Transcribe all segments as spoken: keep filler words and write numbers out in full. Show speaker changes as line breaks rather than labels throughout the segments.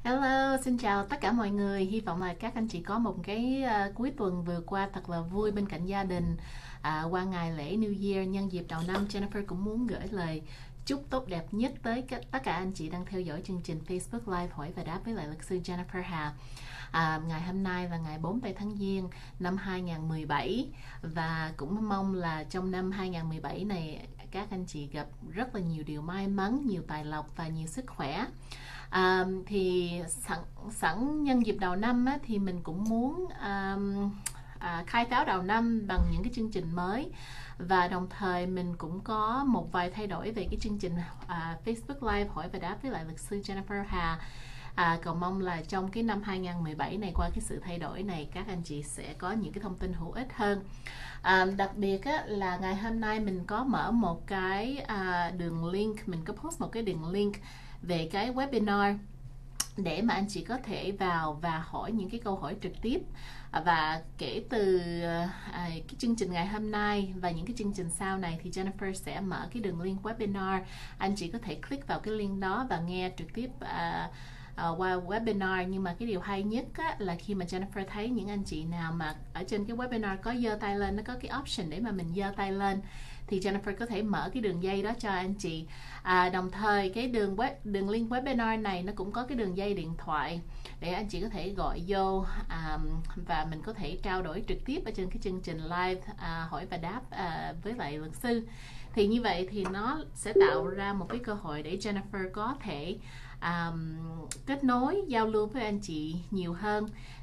Hello, xin chào tất cả mọi người. Hy vọng là các anh chị có một cái uh, cuối tuần vừa qua thật là vui bên cạnh gia đình. Uh, qua ngày lễ New Year nhân dịp đầu năm, Jennifer cũng muốn gửi lời chúc tốt đẹp nhất tới các, tất cả anh chị đang theo dõi chương trình Facebook Live hỏi và đáp với lại luật sư Jennifer Hà. À, ngày hôm nay là ngày bốn tây tháng Giêng năm hai không một bảy và cũng mong là trong năm hai không một bảy này các anh chị gặp rất là nhiều điều may mắn, nhiều tài lộc và nhiều sức khỏe. À, thì sẵn, sẵn nhân dịp đầu năm á, thì mình cũng muốn à, à, khai pháo đầu năm bằng những cái chương trình mới, và đồng thời mình cũng có một vài thay đổi về cái chương trình à, Facebook Live hỏi và đáp với lại luật sư Jennifer Hà. À, cầu mong là trong cái năm hai không một bảy này, qua cái sự thay đổi này, các anh chị sẽ có những cái thông tin hữu ích hơn. À, đặc biệt á, là ngày hôm nay mình có mở một cái à, đường link, mình có post một cái đường link về cái webinar để mà anh chị có thể vào và hỏi những cái câu hỏi trực tiếp. Và kể từ à, cái chương trình ngày hôm nay và những cái chương trình sau này thì Jennifer sẽ mở cái đường link webinar. Anh chị có thể click vào cái link đó và nghe trực tiếp à, Uh, qua webinar. Nhưng mà cái điều hay nhất á, là khi mà Jennifer thấy những anh chị nào mà ở trên cái webinar có giơ tay lên, nó có cái option để mà mình giơ tay lên, thì Jennifer có thể mở cái đường dây đó cho anh chị. À, đồng thời cái đường web, đường link webinar này nó cũng có cái đường dây điện thoại để anh chị có thể gọi vô um, và mình có thể trao đổi trực tiếp ở trên cái chương trình live uh, hỏi và đáp uh, với lại luật sư. Thì như vậy thì nó sẽ tạo ra một cái cơ hội để Jennifer có thể um, kết nối, giao lưu với anh chị nhiều hơn.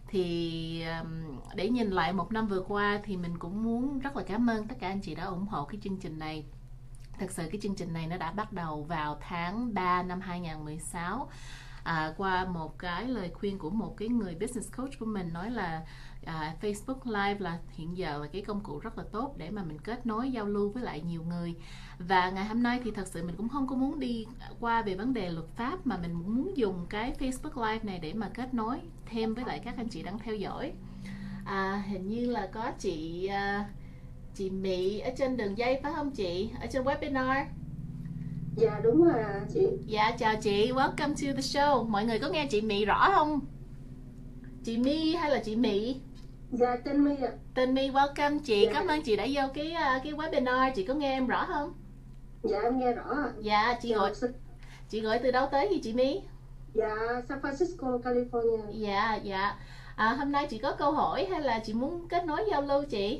Thì um, để nhìn lại một năm vừa qua thì mình cũng muốn rất là cảm ơn tất cả anh chị đã ủng hộ cái chương trình này. Thật sự cái chương trình này nó đã bắt đầu vào tháng ba năm hai không một sáu. À, qua một cái lời khuyên của một cái người business coach của mình, nói là à, Facebook Live là hiện giờ là cái công cụ rất là tốt để mà mình kết nối, giao lưu với lại nhiều người. Và ngày hôm nay thì thật sự mình cũng không có muốn đi qua về vấn đề luật pháp, mà mình muốn dùng cái Facebook Live này để mà kết nối thêm với lại các anh chị đang theo dõi. À, hình như là có chị uh, chị Mỹ ở trên đường dây phải không chị? Ở trên webinar.
Dạ đúng rồi à, chị.
Dạ chào chị, welcome to the show. Mọi người có nghe chị Mỹ rõ không? Chị My hay là chị Mỹ?
Dạ tên My ạ.
Tên My, welcome chị.
Dạ.
Cảm ơn chị đã vô cái cái webinar. Chị có nghe em rõ không?
Dạ em nghe rõ ạ.
Dạ chị
Dạ,
gọi
xin...
chị gọi từ đâu tới gì chị My?
Dạ San Francisco, California.
Dạ dạ. À, hôm nay chị có câu hỏi hay là chị muốn kết nối giao lưu chị?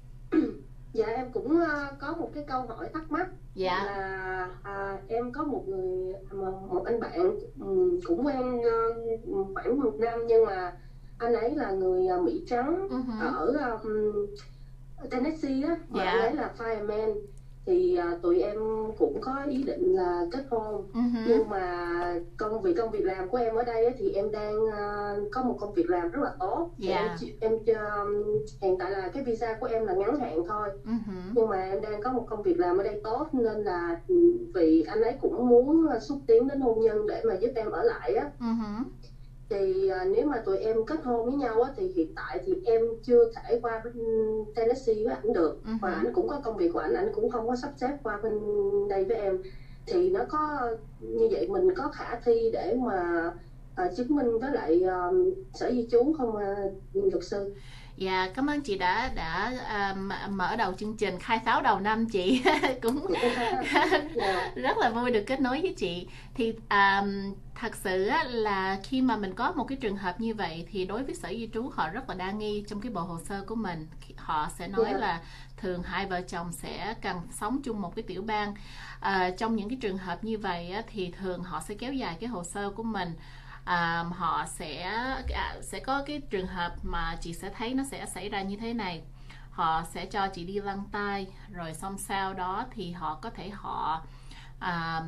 Dạ em cũng uh, có một cái câu hỏi thắc mắc.
Dạ.
Là à, em có một người một anh bạn um, cũng quen uh, khoảng một năm, nhưng mà anh ấy là người uh, Mỹ trắng, uh-huh. ở um, Tennessee á, và
dạ.
anh ấy là fireman. Thì uh, tụi em cũng có ý định là kết hôn, uh-huh. nhưng mà công việc công việc làm của em ở đây á, thì em đang uh, có một công việc làm rất là tốt.
yeah.
em, em um, hiện tại là cái visa của em là ngắn hạn thôi, uh-huh. nhưng mà em đang có một công việc làm ở đây tốt, nên là vì anh ấy cũng muốn xúc tiến đến hôn nhân để mà giúp em ở lại á, uh-huh. thì uh, nếu mà tụi em kết hôn với nhau á, thì hiện tại thì em chưa thể qua bên Tennessee với ảnh được, uh-huh. và ảnh cũng có công việc của ảnh, ảnh cũng không có sắp xếp qua bên đây với em. Thì nó có như vậy, mình có khả thi để mà uh, chứng minh với lại uh, sở di trú không uh, luật sư?
Dạ, yeah, cảm ơn chị đã đã uh, mở đầu chương trình khai pháo đầu năm chị. Cũng yeah. rất là vui được kết nối với chị. Thì um, thật sự là khi mà mình có một cái trường hợp như vậy thì đối với sở di trú họ rất là đa nghi trong cái bộ hồ sơ của mình. Họ sẽ nói yeah. là thường hai vợ chồng sẽ cần sống chung một cái tiểu bang. Uh, trong những cái trường hợp như vậy thì thường họ sẽ kéo dài cái hồ sơ của mình. À, họ sẽ à, sẽ có cái trường hợp mà chị sẽ thấy nó sẽ xảy ra như thế này. Họ sẽ cho chị đi lăn tay, rồi xong sau đó thì họ có thể họ à,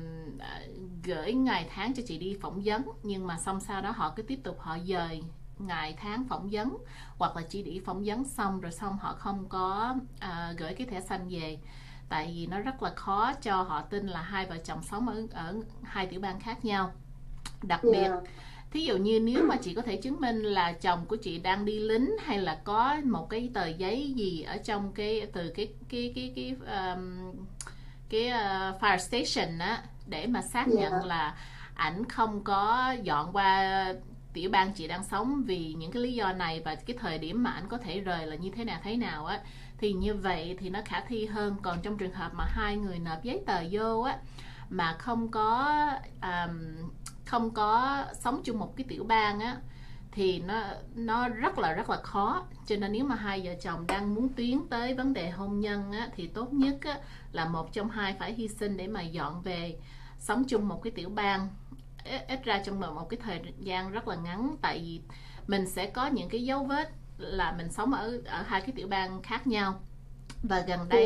gửi ngày tháng cho chị đi phỏng vấn, nhưng mà xong sau đó họ cứ tiếp tục họ dời ngày tháng phỏng vấn, hoặc là chị đi phỏng vấn xong rồi xong họ không có à, gửi cái thẻ xanh về, tại vì nó rất là khó cho họ tin là hai vợ chồng sống ở, ở hai tiểu bang khác nhau. Đặc biệt yeah. thí dụ như nếu mà chị có thể chứng minh là chồng của chị đang đi lính, hay là có một cái tờ giấy gì ở trong cái từ cái cái cái cái um, cái uh, fire station á, để mà xác yeah. nhận là ảnh không có dọn qua tiểu bang chị đang sống vì những cái lý do này, và cái thời điểm mà ảnh có thể rời là như thế nào thế nào á, thì như vậy thì nó khả thi hơn. Còn trong trường hợp mà hai người nộp giấy tờ vô á mà không có um, không có sống chung một cái tiểu bang á thì nó nó rất là rất là khó. Cho nên nếu mà hai vợ chồng đang muốn tiến tới vấn đề hôn nhân á, thì tốt nhất á, là một trong hai phải hy sinh để mà dọn về sống chung một cái tiểu bang, ít ra trong một cái thời gian rất là ngắn. Tại vì mình sẽ có những cái dấu vết là mình sống ở ở hai cái tiểu bang khác nhau. Và gần đây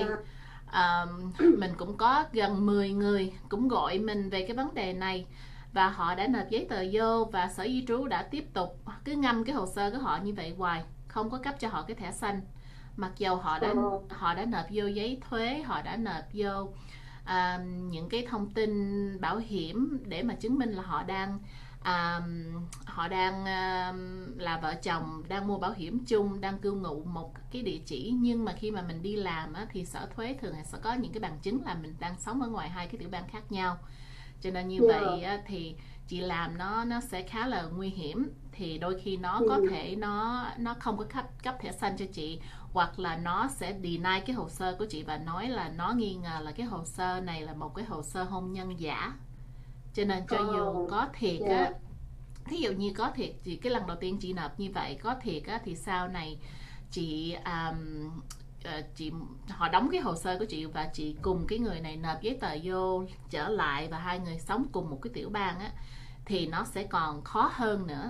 um, mình cũng có gần mười người cũng gọi mình về cái vấn đề này, và họ đã nộp giấy tờ vô và Sở Di trú đã tiếp tục cứ ngâm cái hồ sơ của họ như vậy hoài, không có cấp cho họ cái thẻ xanh, mặc dầu họ đã họ đã nộp vô giấy thuế, họ đã nộp vô à, những cái thông tin bảo hiểm để mà chứng minh là họ đang à, họ đang à, là vợ chồng, đang mua bảo hiểm chung, đang cư ngụ một cái địa chỉ. Nhưng mà khi mà mình đi làm á, thì sở thuế thường sẽ có những cái bằng chứng là mình đang sống ở ngoài hai cái tiểu bang khác nhau. Cho nên như yeah. vậy á, thì chị làm nó nó sẽ khá là nguy hiểm. Thì đôi khi nó có thể nó nó không có cấp cấp thẻ xanh cho chị, hoặc là nó sẽ deny cái hồ sơ của chị và nói là nó nghi ngờ là cái hồ sơ này là một cái hồ sơ hôn nhân giả. Cho nên cho dù có thiệt á, yeah. thí dụ như có thiệt thì cái lần đầu tiên chị nộp như vậy có thiệt á, thì sau này chị um, chị họ đóng cái hồ sơ của chị và chị cùng cái người này nộp giấy tờ vô trở lại và hai người sống cùng một cái tiểu bang á, thì nó sẽ còn khó hơn nữa.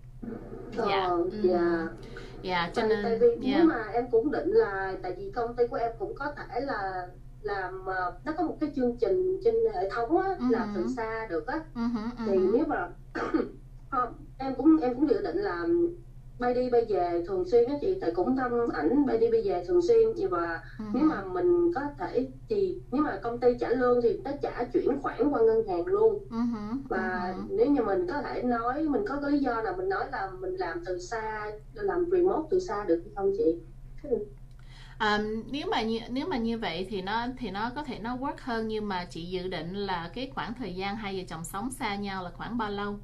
Dạ, ờ, dạ.
Dạ, cho
tại,
nên
tại vì
yeah.
nếu mà em cũng định là tại vì công ty của em cũng có thể là làm uh, nó có một cái chương trình trên hệ thống á, uh-huh. làm từ xa được á, uh-huh, uh-huh. thì nếu mà không, em cũng em cũng dự định là bay đi bay về thường xuyên á chị, tại cũng thăm ảnh bay đi bay về thường xuyên. Và uh-huh. nếu mà mình có thể thì nếu mà công ty trả lương thì nó trả chuyển khoản qua ngân hàng luôn. uh-huh. Và uh-huh. nếu như mình có thể nói, mình có cái lý do là mình nói là mình làm từ xa, làm remote từ xa được hay không chị?
À, nếu mà như nếu mà như vậy thì nó thì nó có thể nó work hơn, nhưng mà chị dự định là cái khoảng thời gian hai vợ chồng sống xa nhau là khoảng bao lâu?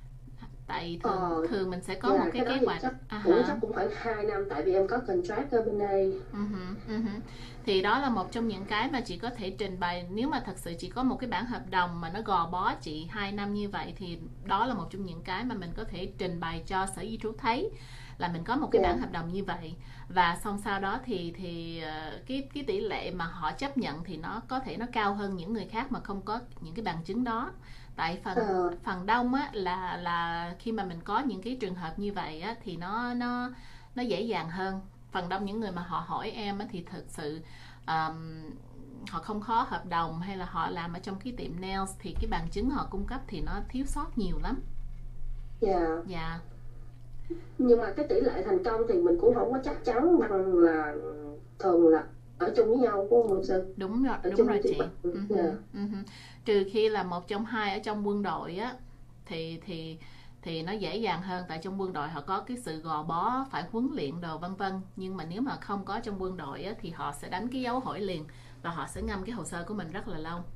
Tại thường ờ, thường mình sẽ có yeah, một cái, cái kế hoạch.
Chắc, uh-huh. cũng chắc cũng khoảng hai năm, tại vì em có contract ở bên đây.
Uh-huh, uh-huh. Thì đó là một trong những cái mà chị có thể trình bày. Nếu mà thật sự chị có một cái bản hợp đồng mà nó gò bó chị hai năm như vậy, thì đó là một trong những cái mà mình có thể trình bày cho Sở Di trú thấy là mình có một cái yeah. bản hợp đồng như vậy. Và xong sau đó thì thì cái cái tỷ lệ mà họ chấp nhận thì nó có thể nó cao hơn những người khác mà không có những cái bằng chứng đó. Tại phần ờ. phần đông á là là khi mà mình có những cái trường hợp như vậy á thì nó nó nó dễ dàng hơn. Phần đông những người mà họ hỏi em á thì thực sự um, họ không có hợp đồng hay là họ làm ở trong cái tiệm nails thì cái bằng chứng họ cung cấp thì nó thiếu sót nhiều lắm.
Dạ.
Yeah. Dạ. Yeah.
Nhưng mà cái tỷ lệ thành công thì mình cũng không có chắc chắn bằng là thường là ở chung với nhau của một sư.
Đúng rồi, ở đúng rồi chị. Uh-huh. Yeah. Uh-huh. Trừ khi là một trong hai ở trong quân đội á thì thì thì nó dễ dàng hơn, tại trong quân đội họ có cái sự gò bó, phải huấn luyện đồ vân vân. Nhưng mà nếu mà không có trong quân đội á thì họ sẽ đánh cái dấu hỏi liền và họ sẽ ngâm cái hồ sơ của mình rất là lâu.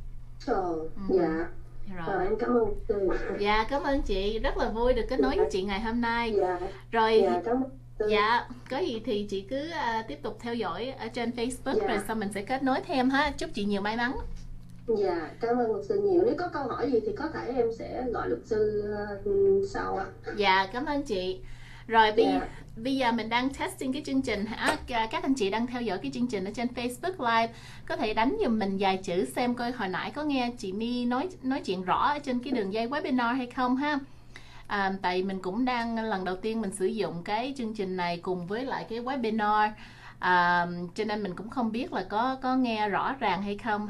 Ờ, uh-huh. dạ. Rồi. Rồi em cảm ơn sư.
Dạ cảm ơn chị, rất là vui được kết nối với chị ngày hôm nay.
Dạ.
Rồi.
Dạ cảm ơn.
Dạ, có gì thì chị cứ uh, tiếp tục theo dõi ở trên Facebook, dạ. rồi sau mình sẽ kết nối thêm ha. Chúc chị nhiều may mắn.
Dạ, cảm ơn luật sư nhiều. Nếu có câu hỏi gì thì có thể em sẽ gọi luật sư uh, sau ạ.
Dạ, cảm ơn chị. Rồi bây, dạ. bây giờ mình đang testing cái chương trình hả? Các anh chị đang theo dõi cái chương trình ở trên Facebook Live, có thể đánh giùm mình vài chữ xem coi hồi nãy có nghe chị My nói nói chuyện rõ ở trên cái đường dây webinar hay không ha. À, tại mình cũng đang lần đầu tiên mình sử dụng cái chương trình này cùng với lại cái webinar, à, cho nên mình cũng không biết là có có nghe rõ ràng hay không.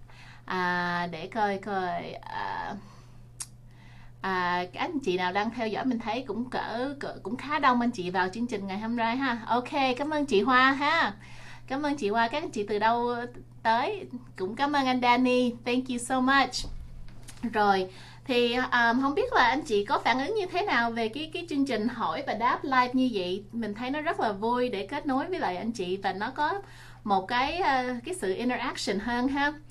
À, để coi coi à, à, các anh chị nào đang theo dõi mình thấy cũng cỡ, cỡ cũng khá đông anh chị vào chương trình ngày hôm nay ha. Ok, cảm ơn chị Hoa ha. Cảm ơn chị Hoa. Các anh chị từ đâu tới? Cũng cảm ơn anh Danny. Thank you so much. Rồi thì um, không biết là anh chị có phản ứng như thế nào về cái cái chương trình hỏi và đáp live như vậy. Mình thấy nó rất là vui để kết nối với lại anh chị và nó có một cái uh, cái sự interaction hơn ha.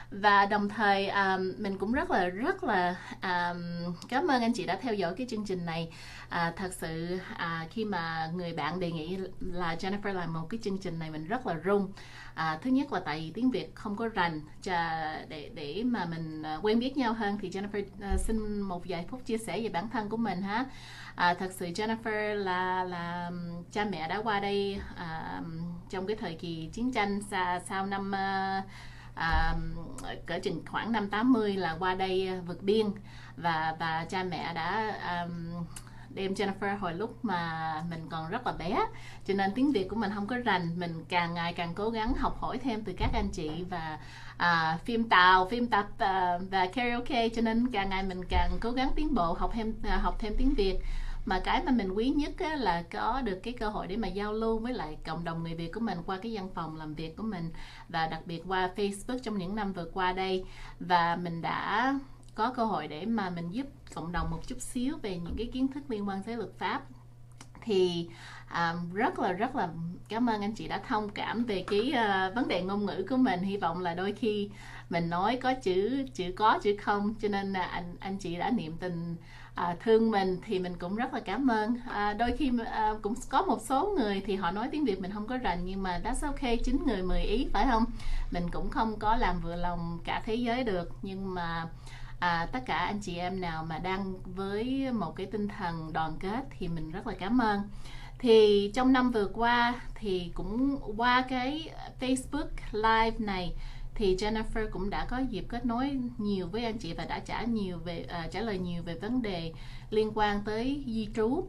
Và đồng thời um, mình cũng rất là rất là um, cảm ơn anh chị đã theo dõi cái chương trình này. À, thật sự à, khi mà người bạn đề nghị là Jennifer làm một cái chương trình này mình rất là rung. À, thứ nhất là tại vì tiếng Việt không có rành, để để mà mình quen biết nhau hơn thì Jennifer uh, xin một vài phút chia sẻ về bản thân của mình ha. À, thật sự Jennifer là là cha mẹ đã qua đây à, trong cái thời kỳ chiến tranh sau, sau năm uh, à, cỡ chừng khoảng năm tám mươi là qua đây vượt biên, và và cha mẹ đã um, đem Jennifer hồi lúc mà mình còn rất là bé, cho nên tiếng Việt của mình không có rành. Mình càng ngày càng cố gắng học hỏi thêm từ các anh chị, và à, phim tàu, phim tập à, và karaoke, cho nên càng ngày mình càng cố gắng tiến bộ, học thêm à, học thêm tiếng Việt. Mà cái mà mình quý nhất á, là có được cái cơ hội để mà giao lưu với lại cộng đồng người Việt của mình qua cái văn phòng làm việc của mình, và đặc biệt qua Facebook trong những năm vừa qua đây. Và mình đã có cơ hội để mà mình giúp cộng đồng một chút xíu về những cái kiến thức liên quan tới luật pháp. Thì um, rất là rất là cảm ơn anh chị đã thông cảm về cái uh, vấn đề ngôn ngữ của mình. Hy vọng là đôi khi mình nói có chữ chữ có chữ không, cho nên là anh anh chị đã niệm tình À, thương mình thì mình cũng rất là cảm ơn. À, đôi khi à, cũng có một số người thì họ nói tiếng Việt mình không có rành, nhưng mà that's okay, chín người mười ý, phải không? Mình cũng không có làm vừa lòng cả thế giới được, nhưng mà à, tất cả anh chị em nào mà đang với một cái tinh thần đoàn kết thì mình rất là cảm ơn. Thì trong năm vừa qua thì cũng qua cái Facebook Live này thì Jennifer cũng đã có dịp kết nối nhiều với anh chị và đã trả nhiều về uh, trả lời nhiều về vấn đề liên quan tới di trú.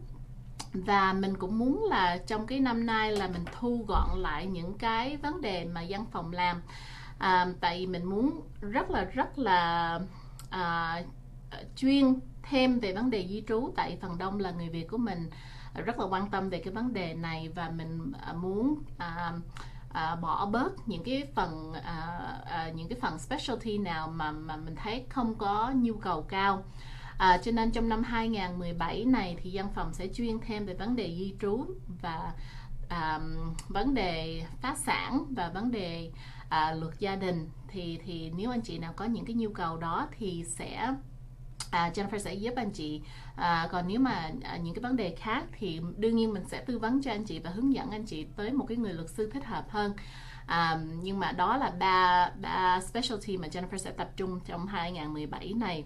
Và mình cũng muốn là trong cái năm nay là mình thu gọn lại những cái vấn đề mà văn phòng làm. À, tại vì mình muốn rất là rất là à, chuyên thêm về vấn đề di trú, tại phần đông là người Việt của mình rất là quan tâm về cái vấn đề này, và mình à, muốn à, À, bỏ bớt những cái phần à, à, những cái phần specialty nào mà mà mình thấy không có nhu cầu cao. À, cho nên trong năm hai không một bảy này thì văn phòng sẽ chuyên thêm về vấn đề di trú và à, vấn đề phá sản và vấn đề à, luật gia đình. Thì thì nếu anh chị nào có những cái nhu cầu đó thì sẽ À, Jennifer sẽ giúp anh chị. À, còn nếu mà à, những cái vấn đề khác thì đương nhiên mình sẽ tư vấn cho anh chị và hướng dẫn anh chị tới một cái người luật sư thích hợp hơn. À, nhưng mà đó là ba ba specialty mà Jennifer sẽ tập trung trong hai không một bảy này.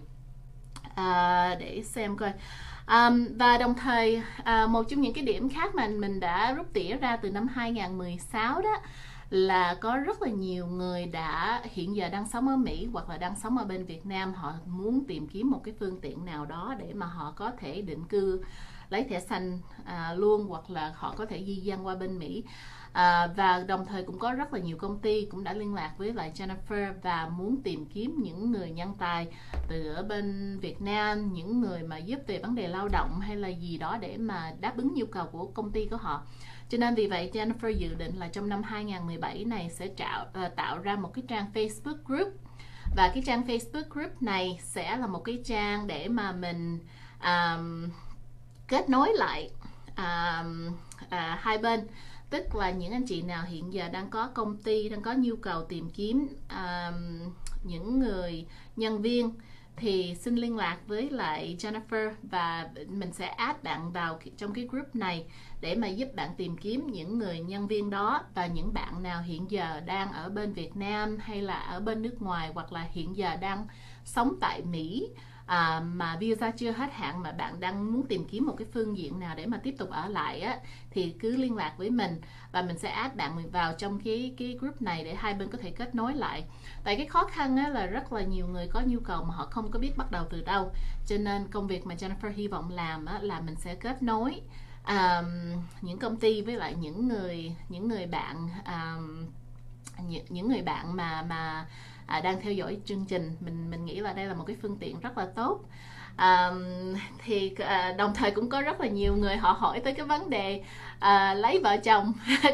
À, để xem coi. À, và đồng thời à, một trong những cái điểm khác mà mình đã rút tỉa ra từ năm hai không một sáu đó là có rất là nhiều người đã hiện giờ đang sống ở Mỹ hoặc là đang sống ở bên Việt Nam. Họ muốn tìm kiếm một cái phương tiện nào đó để mà họ có thể định cư, lấy thẻ xanh à, luôn, hoặc là họ có thể di dân qua bên Mỹ. À, và đồng thời cũng có rất là nhiều công ty cũng đã liên lạc với lại Jennifer và muốn tìm kiếm những người nhân tài từ ở bên Việt Nam, những người mà giúp về vấn đề lao động hay là gì đó để mà đáp ứng nhu cầu của công ty của họ. Cho nên vì vậy Jennifer dự định là trong năm hai không một bảy này sẽ tạo, uh, tạo ra một cái trang Facebook group. Và cái trang Facebook group này sẽ là một cái trang để mà mình um, kết nối lại um, uh, hai bên. Tức là những anh chị nào hiện giờ đang có công ty, đang có nhu cầu tìm kiếm um, những người nhân viên thì xin liên lạc với lại Jennifer và mình sẽ add bạn vào trong cái group này để mà giúp bạn tìm kiếm những người nhân viên đó. Và những bạn nào hiện giờ đang ở bên Việt Nam hay là ở bên nước ngoài hoặc là hiện giờ đang sống tại Mỹ à, mà visa chưa hết hạn mà bạn đang muốn tìm kiếm một cái phương diện nào để mà tiếp tục ở lại á, thì cứ liên lạc với mình và mình sẽ add bạn vào trong cái cái group này để hai bên có thể kết nối lại. Tại cái khó khăn á, là rất là nhiều người có nhu cầu mà họ không có biết bắt đầu từ đâu, cho nên công việc mà Jennifer hy vọng làm á, là mình sẽ kết nối um, những công ty với lại những người những người bạn um, những, những người bạn mà mà À, đang theo dõi chương trình. Mình mình nghĩ là đây là một cái phương tiện rất là tốt. À, thì à, đồng thời cũng có rất là nhiều người họ hỏi tới cái vấn đề à, lấy vợ chồng.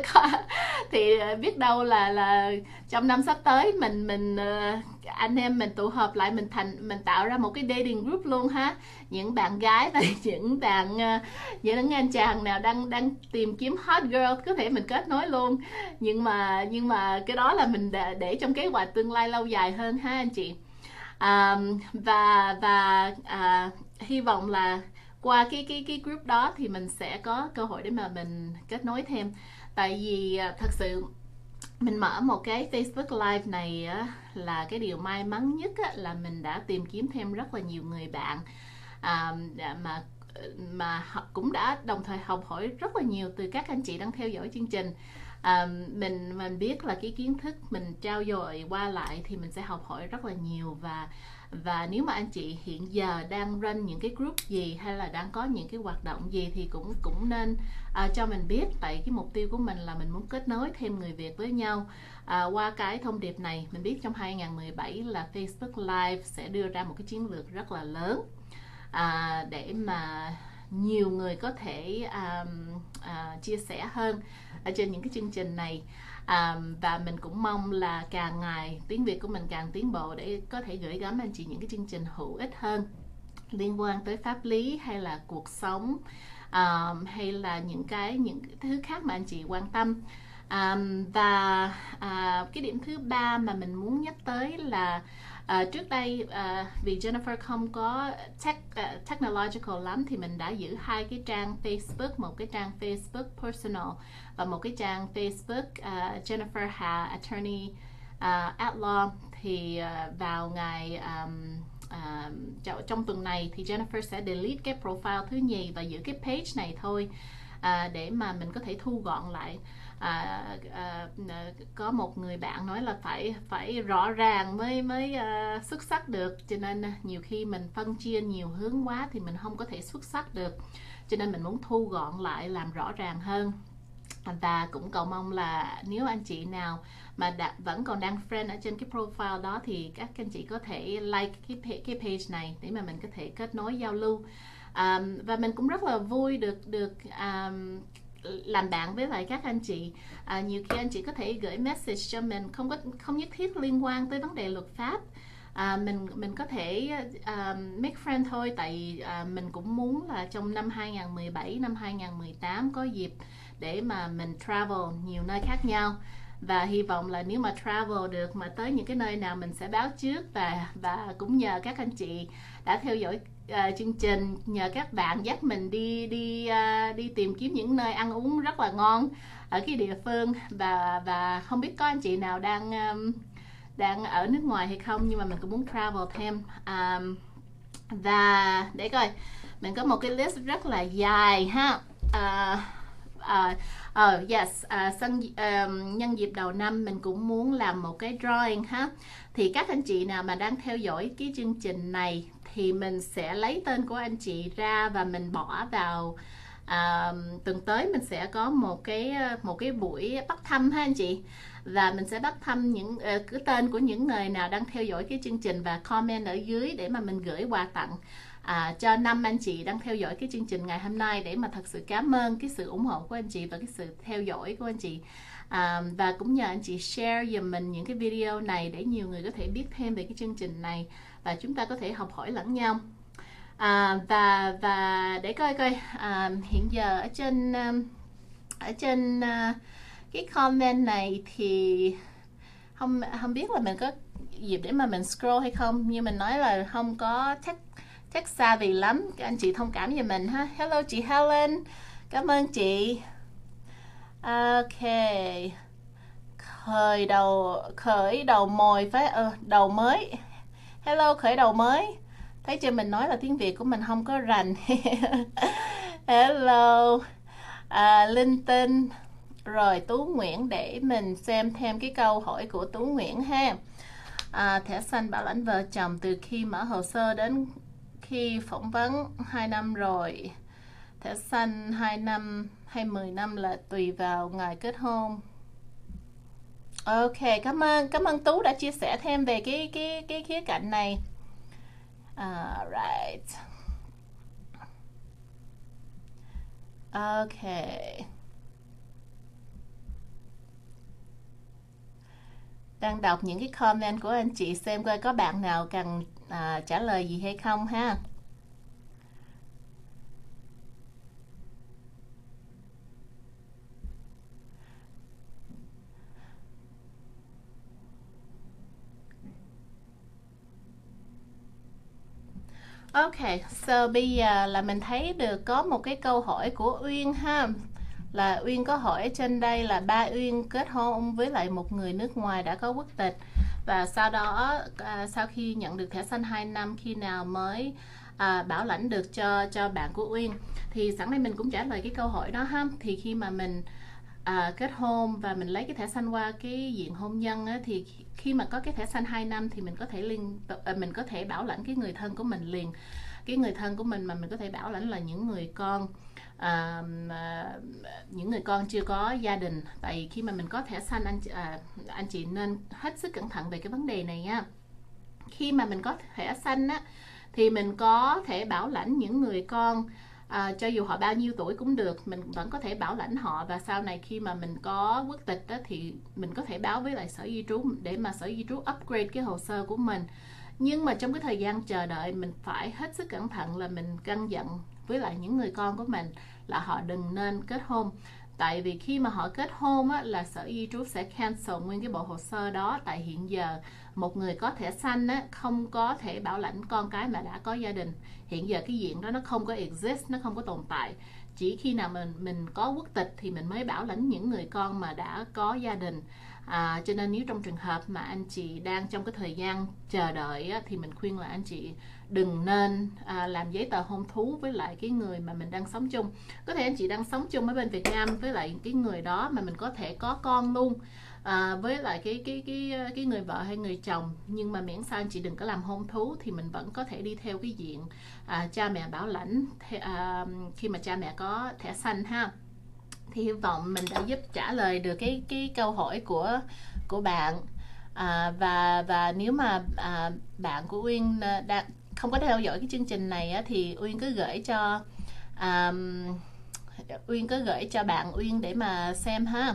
Thì biết đâu là là trong năm sắp tới mình mình anh em mình tụ họp lại, mình thành mình tạo ra một cái dating group luôn ha. Những bạn gái và những bạn những anh chàng nào đang đang tìm kiếm hot girl có thể mình kết nối luôn. Nhưng mà nhưng mà cái đó là mình để, để trong kế hoạch tương lai lâu dài hơn ha anh chị. À, và và à, hy vọng là qua cái cái cái group đó thì mình sẽ có cơ hội để mà mình kết nối thêm. Tại vì thật sự mình mở một cái Facebook Live này á, là cái điều may mắn nhất á, là mình đã tìm kiếm thêm rất là nhiều người bạn à, mà mà cũng đã đồng thời học hỏi rất là nhiều từ các anh chị đang theo dõi chương trình. À, mình mình biết là cái kiến thức mình trao dồi qua lại thì mình sẽ học hỏi rất là nhiều. Và và nếu mà anh chị hiện giờ đang run những cái group gì hay là đang có những cái hoạt động gì thì cũng cũng nên à, cho mình biết. Tại cái mục tiêu của mình là mình muốn kết nối thêm người Việt với nhau. À, qua cái thông điệp này mình biết trong hai không một bảy là Facebook Live sẽ đưa ra một cái chiến lược rất là lớn à, để mà nhiều người có thể à, à, chia sẻ hơn ở trên những cái chương trình này. À, và mình cũng mong là càng ngày tiếng Việt của mình càng tiến bộ để có thể gửi gắm anh chị những cái chương trình hữu ích hơn liên quan tới pháp lý hay là cuộc sống, à, hay là những cái những cái thứ khác mà anh chị quan tâm. À, và à, cái điểm thứ ba mà mình muốn nhắc tới là à, trước đây à, vì Jennifer không có tech, uh, technological lắm thì mình đã giữ hai cái trang Facebook, một cái trang Facebook personal và một cái trang Facebook uh, Jennifer Hà Attorney uh, at Law. Thì uh, vào ngày um, uh, trong tuần này thì Jennifer sẽ delete cái profile thứ nhì và giữ cái page này thôi, uh, để mà mình có thể thu gọn lại. À, à, có một người bạn nói là phải phải rõ ràng mới mới uh, xuất sắc được, cho nên nhiều khi mình phân chia nhiều hướng quá thì mình không có thể xuất sắc được, cho nên mình muốn thu gọn lại làm rõ ràng hơn. Và cũng cầu mong là nếu anh chị nào mà đã, vẫn còn đang friend ở trên cái profile đó thì các anh chị có thể like cái, cái page này để mà mình có thể kết nối giao lưu. Um, và mình cũng rất là vui được được um, làm bạn với lại các anh chị. À, nhiều khi anh chị có thể gửi message cho mình, không có không nhất thiết liên quan tới vấn đề luật pháp. À, mình mình có thể uh, make friend thôi. Tại uh, mình cũng muốn là trong năm hai không một bảy, năm hai không một tám có dịp để mà mình travel nhiều nơi khác nhau. Và hy vọng là nếu mà travel được mà tới những cái nơi nào mình sẽ báo trước. Và và cũng nhờ các anh chị đã theo dõi uh, chương trình, nhờ các bạn dắt mình đi đi uh, đi tìm kiếm những nơi ăn uống rất là ngon ở cái địa phương. Và và không biết có anh chị nào đang um, đang ở nước ngoài hay không, nhưng mà mình cũng muốn travel thêm. Um, và để coi, mình có một cái list rất là dài ha. Uh, uh, uh, yes, uh, sân, uh, nhân dịp đầu năm mình cũng muốn làm một cái drawing ha. Thì các anh chị nào mà đang theo dõi cái chương trình này thì mình sẽ lấy tên của anh chị ra và mình bỏ vào uh, tuần tới mình sẽ có một cái một cái buổi bắt thăm ha anh chị. Và mình sẽ bắt thăm những uh, cái tên của những người nào đang theo dõi cái chương trình và comment ở dưới để mà mình gửi quà tặng à, cho năm anh chị đang theo dõi cái chương trình ngày hôm nay, để mà thật sự cảm ơn cái sự ủng hộ của anh chị và cái sự theo dõi của anh chị. À, và cũng nhờ anh chị share giùm mình những cái video này để nhiều người có thể biết thêm về cái chương trình này và chúng ta có thể học hỏi lẫn nhau. À, và và để coi coi à, hiện giờ ở trên ở trên uh, cái comment này thì không không biết là mình có dịp để mà mình scroll hay không. Như mình nói là không có tech tech savvy lắm, các anh chị thông cảm giùm mình ha. Hello chị Helen, cảm ơn chị. Ok, khởi đầu khởi đầu mồi phải ờ, đầu mới. Hello, khởi đầu mới. Thấy chưa, mình nói là tiếng Việt của mình không có rành. Hello à, Linh Tinh. Rồi Tú Nguyễn, để mình xem thêm cái câu hỏi của Tú Nguyễn ha. À, thẻ xanh bảo lãnh vợ chồng từ khi mở hồ sơ đến khi phỏng vấn hai năm rồi. Thẻ xanh hai năm hay mười năm là tùy vào ngày kết hôn. Ok, cảm ơn cảm ơn Tú đã chia sẻ thêm về cái cái cái khía cạnh này. À, right. Ok. Đang đọc những cái comment của anh chị xem coi có bạn nào cần à, trả lời gì hay không ha. Ok, so bây giờ là mình thấy được có một cái câu hỏi của Uyên ha. Là Uyên có hỏi trên đây là ba Uyên kết hôn với lại một người nước ngoài đã có quốc tịch, và sau đó à, sau khi nhận được thẻ xanh hai năm khi nào mới à, bảo lãnh được cho cho bạn của Uyên. Thì sẵn đây mình cũng trả lời cái câu hỏi đó ha. Thì khi mà mình à, kết hôn và mình lấy cái thẻ xanh qua cái diện hôn nhân á, thì khi mà có cái thẻ xanh hai năm thì mình có thể liên à, mình có thể bảo lãnh cái người thân của mình liền. Cái người thân của mình mà mình có thể bảo lãnh là những người con à, à, những người con chưa có gia đình. Tại vì khi mà mình có thẻ xanh, anh à, anh chị nên hết sức cẩn thận về cái vấn đề này nha. Khi mà mình có thẻ xanh á thì mình có thể bảo lãnh những người con à, cho dù họ bao nhiêu tuổi cũng được, mình vẫn có thể bảo lãnh họ. Và sau này khi mà mình có quốc tịch á, thì mình có thể báo với lại sở di trú để mà sở di trú upgrade cái hồ sơ của mình. Nhưng mà trong cái thời gian chờ đợi mình phải hết sức cẩn thận là mình căn dặn với lại những người con của mình là họ đừng nên kết hôn. Tại vì khi mà họ kết hôn á, là sở di trú sẽ cancel nguyên cái bộ hồ sơ đó. Tại hiện giờ một người có thẻ xanh á, không có thể bảo lãnh con cái mà đã có gia đình. Hiện giờ cái diện đó nó không có exist, nó không có tồn tại. Chỉ khi nào mình mình có quốc tịch thì mình mới bảo lãnh những người con mà đã có gia đình. À, cho nên nếu trong trường hợp mà anh chị đang trong cái thời gian chờ đợi á, thì mình khuyên là anh chị đừng nên à, làm giấy tờ hôn thú với lại cái người mà mình đang sống chung. Có thể anh chị đang sống chung ở bên Việt Nam với lại cái người đó mà mình có thể có con luôn à, với lại cái cái cái cái người vợ hay người chồng, nhưng mà miễn sao anh chị đừng có làm hôn thú thì mình vẫn có thể đi theo cái diện à, cha mẹ bảo lãnh à, khi mà cha mẹ có thẻ xanh ha. Thì hy vọng mình đã giúp trả lời được cái cái câu hỏi của của bạn. À, và và nếu mà à, bạn của Uyên đang không có theo dõi cái chương trình này á, thì Uyên cứ gửi cho à, Uyên cứ gửi cho bạn Uyên để mà xem ha.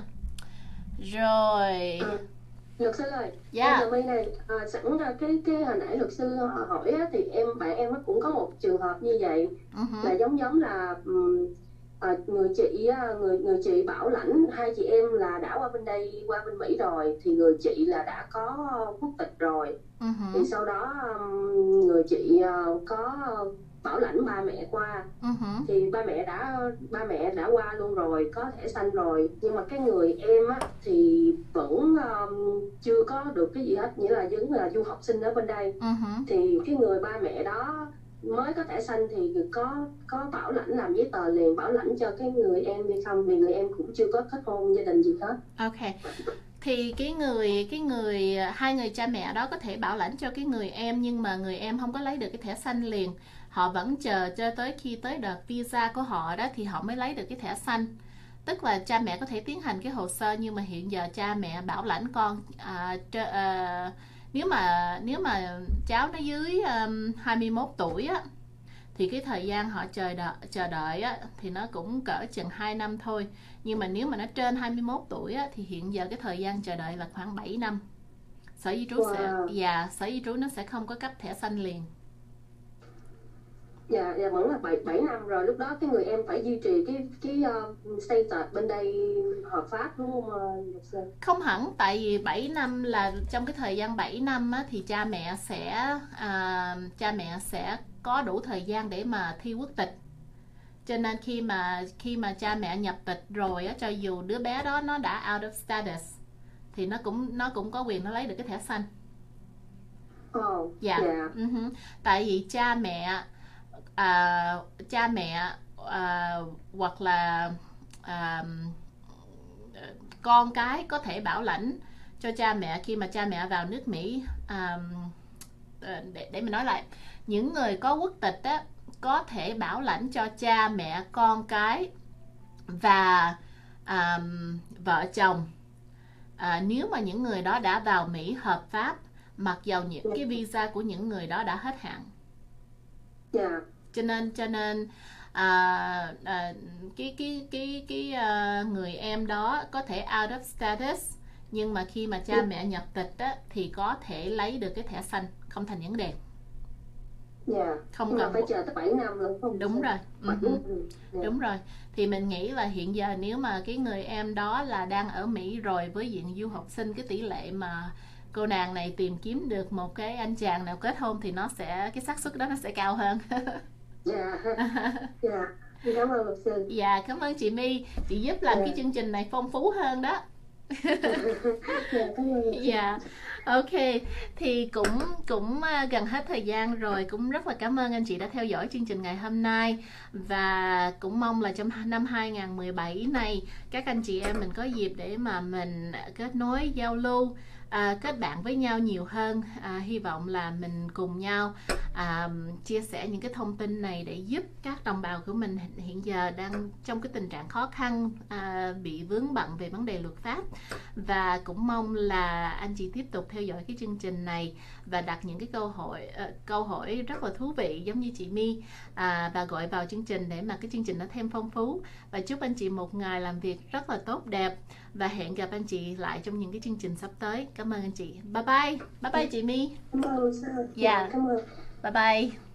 Rồi.
À, luật sư ơi,
Dạ.
em là My này, à, sẵn ra cái cái hồi nãy luật sư hỏi á, thì em bạn em nó cũng có một trường hợp như vậy. Uh-huh. Là giống giống là um, à, người chị người người chị bảo lãnh hai chị em là đã qua bên đây qua bên Mỹ rồi, thì người chị là đã có quốc tịch rồi. Uh-huh. Thì sau đó um, người chị uh, có bảo lãnh ba mẹ qua. Uh-huh. Thì ba mẹ đã ba mẹ đã qua luôn rồi, có thẻ xanh rồi, nhưng mà cái người em á thì vẫn um, chưa có được cái gì hết, nghĩa là giống là du học sinh ở bên đây. Uh-huh. Thì cái người ba mẹ đó mới có thẻ xanh thì có có bảo lãnh làm giấy tờ liền bảo lãnh cho cái người em hay không, vì người em cũng chưa có kết hôn gia đình gì hết.
Ok. Thì cái người cái người hai người cha mẹ đó có thể bảo lãnh cho cái người em, nhưng mà người em không có lấy được cái thẻ xanh liền. Họ vẫn chờ cho tới khi tới đợt visa của họ đó thì họ mới lấy được cái thẻ xanh. Tức là cha mẹ có thể tiến hành cái hồ sơ, nhưng mà hiện giờ cha mẹ bảo lãnh con à, trơ, à, nếu mà nếu mà cháu nó dưới um, hai mươi mốt tuổi á, thì cái thời gian họ chờ đợi, chờ đợi á, thì nó cũng cỡ chừng hai năm thôi. Nhưng mà nếu mà nó trên hai mươi mốt tuổi á, thì hiện giờ cái thời gian chờ đợi là khoảng bảy năm. Sở di trú wow. sẽ dạ, sở di trú nó sẽ không có cấp thẻ xanh liền.
Dạ, dạ vẫn là bảy năm rồi, lúc đó cái người em phải duy trì cái cái uh, status bên đây hợp pháp đúng không uh,
Không hẳn, tại vì bảy năm là trong cái thời gian bảy năm á, thì cha mẹ sẽ à, cha mẹ sẽ có đủ thời gian để mà thi quốc tịch. Cho nên khi mà khi mà cha mẹ nhập tịch rồi á, cho dù đứa bé đó nó đã out of status thì nó cũng nó cũng có quyền nó lấy được cái thẻ xanh.
Oh,
dạ. Yeah. Uh-huh. Tại vì cha mẹ à, cha mẹ à, hoặc là à, con cái có thể bảo lãnh cho cha mẹ khi mà cha mẹ vào nước Mỹ. À, để để mình nói lại, những người có quốc tịch á có thể bảo lãnh cho cha mẹ, con cái và à, vợ chồng à, nếu mà những người đó đã vào Mỹ hợp pháp, mặc dầu những cái visa của những người đó đã hết hạn.
Yeah.
Cho nên cho nên à, à, cái cái cái cái à, người em đó có thể out of status, nhưng mà khi mà cha
Ừ.
mẹ nhập tịch á, thì có thể lấy được cái thẻ xanh, không thành vấn đề.
Dạ.
Không
Nhưng mà
cần
phải chờ tới bảy năm lần không?
đúng rồi.
bảy
uh-huh.
năm. Dạ.
Đúng rồi. Thì mình nghĩ là hiện giờ nếu mà cái người em đó là đang ở Mỹ rồi, với diện du học sinh, cái tỷ lệ mà cô nàng này tìm kiếm được một cái anh chàng nào kết hôn thì nó sẽ, cái xác suất đó nó sẽ cao hơn.
Dạ. Dạ. Cảm ơn luật sư.
Dạ, cảm ơn chị My, chị giúp làm
Dạ.
cái chương trình này phong phú hơn đó.
Dạ, cảm ơn luật sư.
Dạ, ok. Thì cũng cũng gần hết thời gian rồi, cũng rất là cảm ơn anh chị đã theo dõi chương trình ngày hôm nay, và cũng mong là trong năm hai không một bảy này các anh chị em mình có dịp để mà mình kết nối, giao lưu, à, kết bạn với nhau nhiều hơn. À, hy vọng là mình cùng nhau à, chia sẻ những cái thông tin này để giúp các đồng bào của mình hiện giờ đang trong cái tình trạng khó khăn, à, bị vướng bận về vấn đề luật pháp. Và cũng mong là anh chị tiếp tục theo dõi cái chương trình này và đặt những cái câu hỏi uh, câu hỏi rất là thú vị giống như chị My, à, và gọi vào chương trình để mà cái chương trình nó thêm phong phú. Và chúc anh chị một ngày làm việc rất là tốt đẹp, và hẹn gặp anh chị lại trong những cái chương trình sắp tới. Cảm ơn anh chị. Bye bye. Bye bye chị My.
Cảm ơn.
Dạ.
Cảm ơn.
Bye bye.